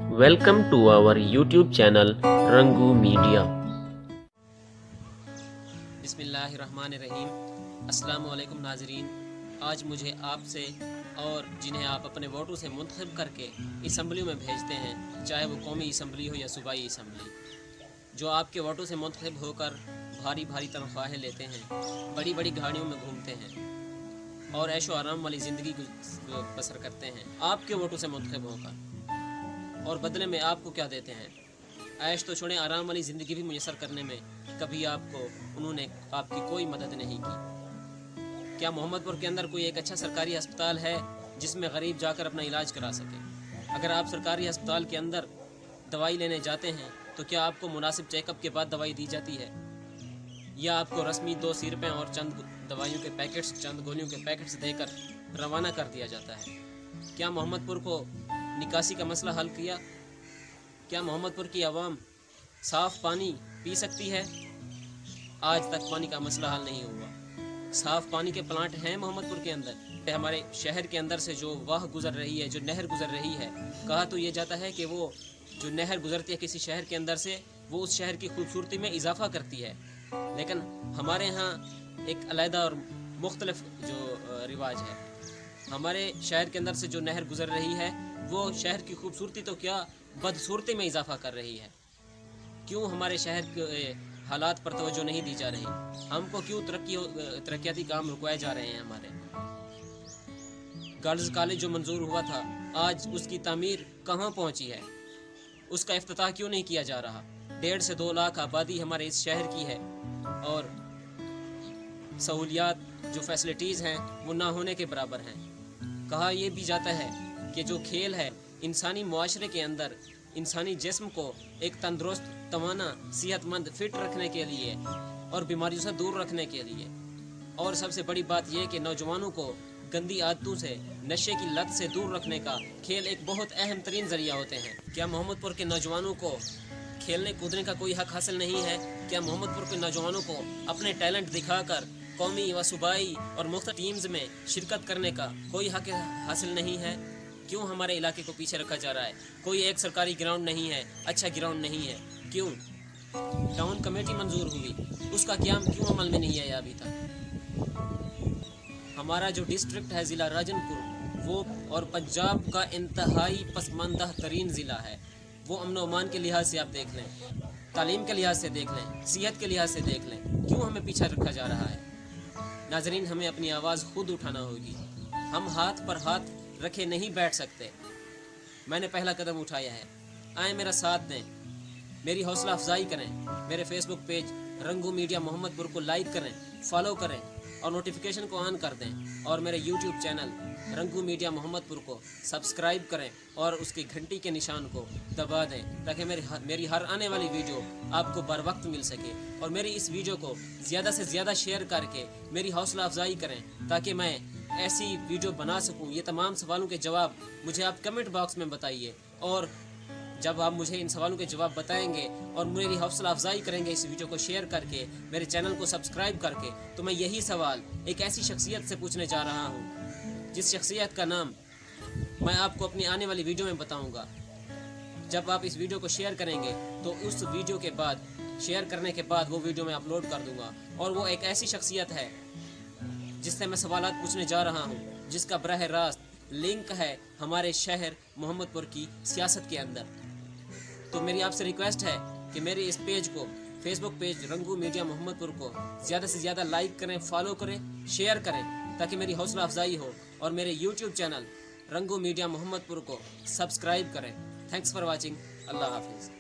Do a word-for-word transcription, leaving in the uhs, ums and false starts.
Welcome to our YouTube channel Rangu Media. बिस्मिल्लाहिर्रहमानिर्रहीम। अस्सलाम वालेकुम नाज़रीन। आज मुझे आपसे और जिन्हें आप अपने वोटों से मुंतखब करके असम्बली में भेजते हैं, चाहे वो कौमी असम्बली हो या सूबाई असम्बली, जो आपके वोटों से मुंतखब होकर भारी भारी तनख्वाहें लेते हैं, बड़ी बड़ी गाड़ियों में घूमते हैं और ऐशो आराम वाली ज़िंदगी बसर करते हैं आपके वोटों से मुंतखब होकर, और बदले में आपको क्या देते हैं? ऐश तो छोड़ें, आराम वाली ज़िंदगी भी मुयसर करने में कभी आपको उन्होंने आपकी कोई मदद नहीं की। क्या मोहम्मदपुर के अंदर कोई एक अच्छा सरकारी अस्पताल है जिसमें गरीब जाकर अपना इलाज करा सके? अगर आप सरकारी अस्पताल के अंदर दवाई लेने जाते हैं तो क्या आपको मुनासिब चेकअप के बाद दवाई दी जाती है, या आपको रस्मी दो सिरपें और चंद दवाइयों के पैकेट्स, चंद गोलियों के पैकेट्स देकर रवाना कर दिया जाता है? क्या मोहम्मदपुर को निकासी का मसला हल किया? क्या मोहम्मदपुर की आवाम साफ़ पानी पी सकती है? आज तक पानी का मसला हल नहीं हुआ। साफ़ पानी के प्लांट हैं मोहम्मदपुर के अंदर। हमारे शहर के अंदर से जो वाह गुज़र रही है, जो नहर गुज़र रही है, कहा तो ये जाता है कि वो जो नहर गुज़रती है किसी शहर के अंदर से, वो उस शहर की खूबसूरती में इजाफ़ा करती है। लेकिन हमारे यहाँ एक अलहदा और मुख्तलिफ जो रिवाज है, हमारे शहर के अंदर से जो नहर गुज़र रही है वो शहर की खूबसूरती तो क्या, बदसूरती में इजाफ़ा कर रही है। क्यों हमारे शहर के हालात पर तवज्जो नहीं दी जा रही? हमको क्यों तरक्की तरक्याती काम रुकवाए जा रहे हैं? हमारे गर्ल्स कॉलेज जो मंजूर हुआ था, आज उसकी तामीर कहाँ पहुँची है? उसका इफ्तिताह क्यों नहीं किया जा रहा? डेढ़ से दो लाख आबादी हमारे इस शहर की है और सहूलियात जो फैसिलिटीज़ हैं वो ना होने के बराबर हैं। कहा यह भी जाता है कि जो खेल है इंसानी मुआशरे के अंदर इंसानी जिस्म को एक तंदुरुस्त, तवाना, सेहतमंद, फिट रखने के लिए और बीमारियों से दूर रखने के लिए, और सबसे बड़ी बात यह कि नौजवानों को गंदी आदतों से, नशे की लत से दूर रखने का खेल एक बहुत अहम तरीन ज़रिया होते हैं। क्या मोहम्मदपुर के नौजवानों को खेलने कूदने का कोई हक हासिल नहीं है? क्या मोहम्मदपुर के नौजवानों को अपने टैलेंट दिखाकर कौमी व सूबाई और मुख्तलिफ टीम्स में शिरकत करने का कोई हक हासिल नहीं है? क्यों हमारे इलाके को पीछे रखा जा रहा है? कोई एक सरकारी ग्राउंड नहीं है, अच्छा ग्राउंड नहीं है। क्यों? टाउन कमेटी मंजूर हुई, उसका क़याम क्यों अमल में नहीं आया अभी तक? हमारा जो डिस्ट्रिक्ट है ज़िला राजनपुर, वो और पंजाब का इंतहाई पसमानदा तरीन ज़िला है। वो अमन व अमान के लिहाज से आप देख लें, तालीम के लिहाज से देख लें, सेहत के लिहाज से देख लें, क्यों हमें पीछे रखा जा रहा है? नाज़रीन, हमें अपनी आवाज़ खुद उठाना होगी। हम हाथ पर हाथ रखे नहीं बैठ सकते। मैंने पहला कदम उठाया है, आए मेरा साथ दें, मेरी हौसला अफजाई करें। मेरे Facebook page Rangu media Mohammadpur को लाइक करें, फॉलो करें और नोटिफिकेशन को ऑन कर दें, और मेरे YouTube channel Rangu media Mohammadpur को सब्सक्राइब करें और उसकी घंटी के निशान को दबा दें, ताकि मेरी मेरी हर आने वाली वीडियो आपको बर वक्त मिल सके। और मेरी इस वीडियो को ज़्यादा से ज़्यादा शेयर करके मेरी हौसला अफजाई करें, ताकि मैं ऐसी वीडियो बना सकूं। ये तमाम सवालों के जवाब मुझे आप कमेंट बॉक्स में बताइए, और जब आप मुझे इन सवालों के जवाब बताएंगे और मेरी हौसला अफजाई करेंगे इस वीडियो को शेयर करके, मेरे चैनल को सब्सक्राइब करके, तो मैं यही सवाल एक ऐसी शख्सियत से पूछने जा रहा हूँ जिस शख्सियत का नाम मैं आपको अपनी आने वाली वीडियो में बताऊँगा। जब आप इस वीडियो को शेयर करेंगे तो उस वीडियो के बाद, शेयर करने के बाद वो वीडियो मैं अपलोड कर दूँगा, और वो एक ऐसी शख्सियत है जिससे मैं सवालात पूछने जा रहा हूँ, जिसका बरह रास्त लिंक है हमारे शहर मोहम्मदपुर की सियासत के अंदर। तो मेरी आपसे रिक्वेस्ट है कि मेरे इस पेज को, Facebook page Rangu media Mohammadpur को ज़्यादा से ज़्यादा लाइक करें, फॉलो करें, शेयर करें, ताकि मेरी हौसला अफजाई हो, और मेरे YouTube channel Rangu media Mohammadpur को सब्सक्राइब करें। Thanks for watching. अल्लाह हाफिज़।